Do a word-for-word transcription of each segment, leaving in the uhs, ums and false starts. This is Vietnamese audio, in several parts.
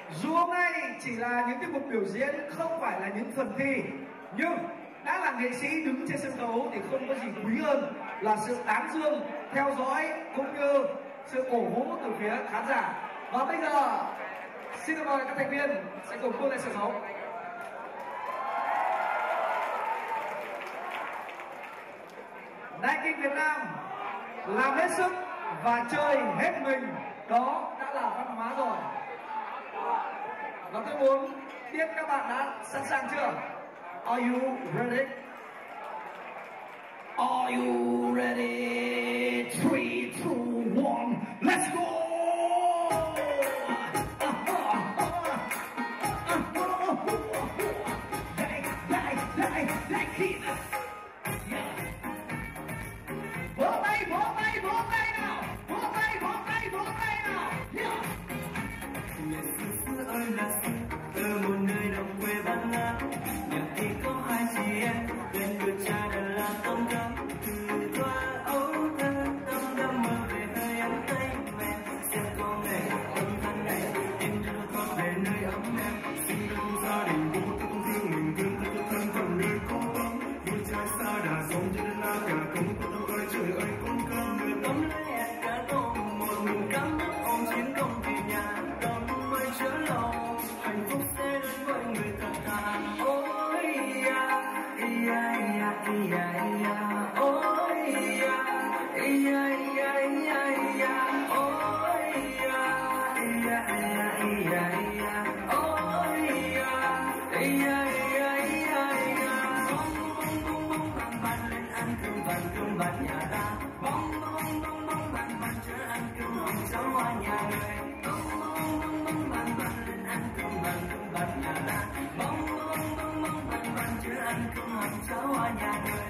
Dù hôm nay chỉ là những tiết mục biểu diễn, không phải là những phần thi, nhưng đã là nghệ sĩ đứng trên sân khấu thì không có gì quý hơn là sự tán dương, theo dõi cũng như sự cổ vũ từ phía khán giả. Và bây giờ xin mời các thành viên sẽ cùng bước lên sân khấu. Đài Kinh Việt Nam làm hết sức và chơi hết mình, đó đã là văn hóa rồi. Và tôi muốn biết các bạn đã sẵn sàng chưa? Are you ready? Are you ready? Three, two, one, let's go! Like, like, like, like it. Vỗ tay, vỗ tay, vỗ tay nào! Vỗ tay, vỗ tay, vỗ tay nào! Yeah! Xưa ơi là xưa, ở một nơi đồng quê Ban Ngã, nhà thì có hai chị em, tên người cha đã là Tông Đâm. Từ qua ấu thơ, Tông Đâm mơ về hơi ấm tay mẹ, sẽ có ngày âm thanh này, em cho nó thoát về nơi ấm em. Sinh ra trong gia đình bố tôi cũng thương mình, thương tôi cho thân phận nơi cố gắng. Đôi trai xa đà sống cho nên là cả công của tôi ơi trời ơi con ca. Người tấm lấy hẹn cả tôm, một mình cắm đất ôm chiến công về nhà, đón mới chớ lòng. Hạnh phúc sẽ đến với người thật thà. Ôi ya, ya ya ya ya, ôi ya, ya ya ya ya, ôi ya, ya ya ya ya, ôi ya, ya ya ya ya. Bông bông bông bông bàn bàn lên ăn cơm bàn cơm bàn nhà ta. Bông bông bông bông bàn bàn chớ ăn cơm hồng cháu hoa nhà người. Bông bông bông bông bàn bàn lên ăn cơm bàn cơm bàn nhà ta. Bông bông bông bông bàn bàn chớ ăn cơm hồng cháu hoa nhà người.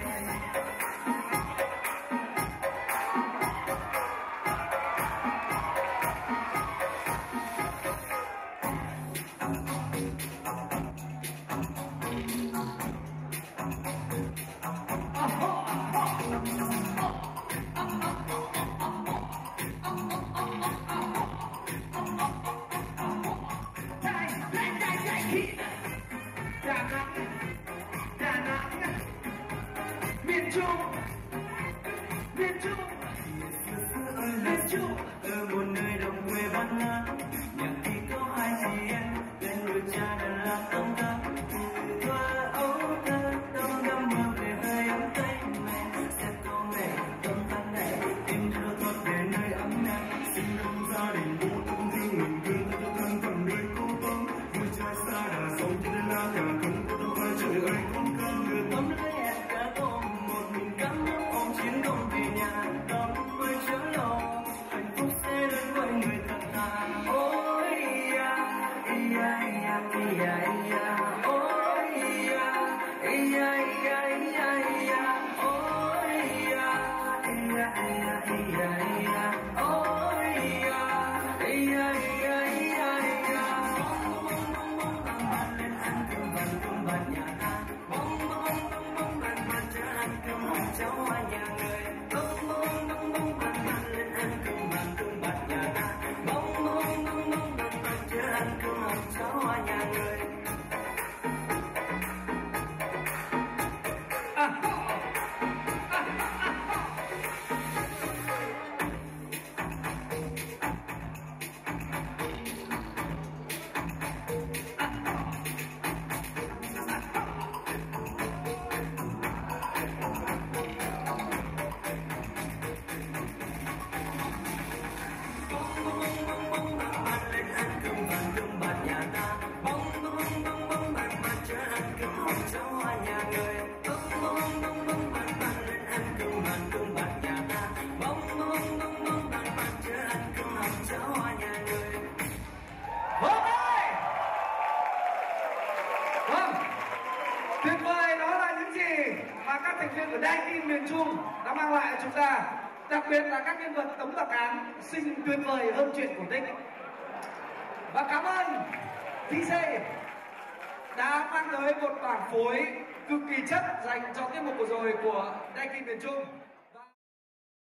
Đà Nẵng, Đà Nẵng, miền Trung, miền Trung, miền Trung. Ở một nơi đồng quê Ban Ngã, nhà thì có hai chị em, tên người cha đã là Tông Đâm. Từ qua ấu thơ, Tông Đâm mơ về hơi ấm tay mẹ, sẽ có ngày tâm thanh này, em cho nó thoát về nơi ấm em. Sinh ra trong gia đình bố tôi cũng thương mình, thương tôi cho thân phận nơi cố gắng. Đôi trai xa đà sống cho nên là cả công của tôi ơi trời ơi con ca. Người tấm lấy hẹn cả tôm, một mình cắm đất ôm chiến công về nhà, đón mới chớ lòng. Hạnh phúc sẽ đến với người thật thà. Ôi ya, ya ya ya ya, ôi ya, ya ya ya ya, ôi ya, ya ya ya ya, ôi ya, ya ya ya ya. Bông bông bông bông bàn bàn lên ăn cơm bàn cơm bàn nhà ta. Bông bông bông bông bàn bàn chớ ăn cơm hồng cháu hoa nhà người. Bông bông bông bông bàn bàn lên ăn cơm bàn cơm bàn nhà ta. Bông bông bông bông bàn bàn chớ ăn cơm hồng cháu hoa nhà người. Tuyệt vời, đó là những gì mà các thành viên của Đài Kinh miền Trung đã mang lại cho chúng ta. Đặc biệt là các nhân vật Tống Tạc Án xinh tuyệt vời hơn chuyện cổ tích. Và cảm ơn đê gi đã mang tới một bản phối cực kỳ chất dành cho tiết mục vừa rồi của Đài Kinh miền Trung.